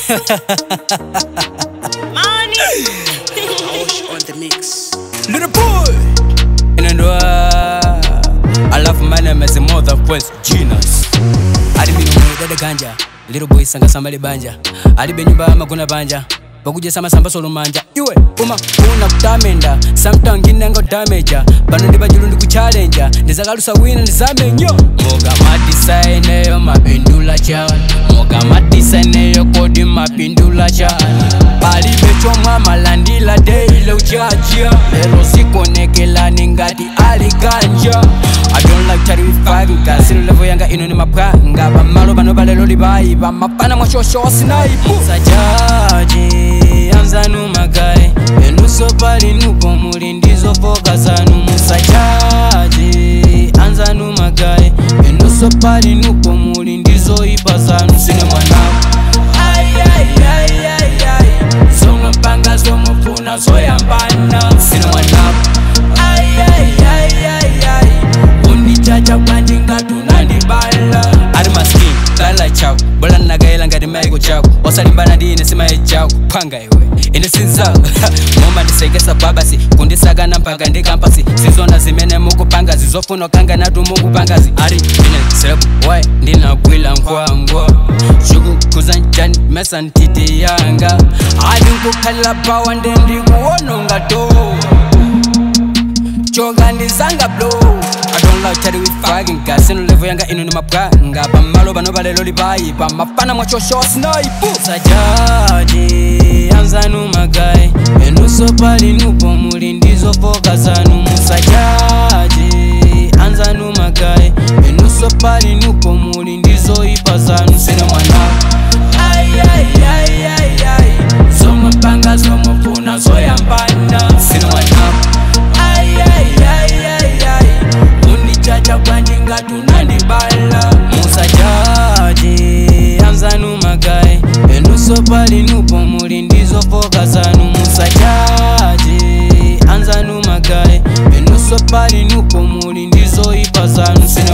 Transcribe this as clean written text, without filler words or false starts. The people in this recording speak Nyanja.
Money. On the mix. Little boy. I love my name as a mother voice genius. I didn't mean to ganja. Little boy sanga samali banja. I didn't mean to makuna banja. Baguja sama samba solo manja. Iwe uma una kutamenda. Sometimes ginengo damage. Bano ndiba julu kuchallenge. Ndizagalusa wina ndizamenyo. Moga madisaine yo mapindula chawa. Moga madisaine yo kodi mapindula chawa. Bali becho mama landila day lo chacha. Lero sikonekela ningati aliganja. I don't like chatting with five cause sino level yanga ino ni mapanga. Bamalo bano balelo libai. Bamapana mwashosho sinaipu. Sajaji Anzanu magai Enuso pali nupo mulindizo foka zanu Musajaji Anzanu magai Enuso pali nupo mulindizo ipa zanu Sine mwanao Ay ay ay ay ay Somo panga somo puna soya mbana Sine mwanao Ay ay ay ay ay Unichacha kwanjinga tunandibala Arima skin, lala chao Bola nagaela ngadi maigo chao Wasalimbana di nesima e chao Panga iwe, ine sinzao Moma nisegesa babasi Kundisaga na mpanga ndi kampasi Sizona zimene muku panga Zizofuno kanga na tumungu pangazi Ari, ine serebu, wai Ndina gwila ngwa Shugu kuzanjani, mesa ntiti yanga Adi nkukala bawa ndendi kuononga do Choga ndizanga blow I don't like chatting with fucking guys. Sino level yanga ino ni mapanga. Bamalo bano balelo libai. Bamapana mwachosho snipe. Sajaji Anzanu magai Enuso pali nupo mulindizo foka zanu Musajaji Anzanu magai Enuso pali nupo mulindizo ipa zanu Sine mwanao Ay ay ay ay ay Somo panga somo puna soya mbana Sine mwanao Ay ay ay ay ay Chacha kwanjinga tunandibala Musajaji Anzanu magai Enuso pali nupo mulindizo foka zanu Musajaji Anzanu magai Enuso pali nupo mulindizo ipa zanu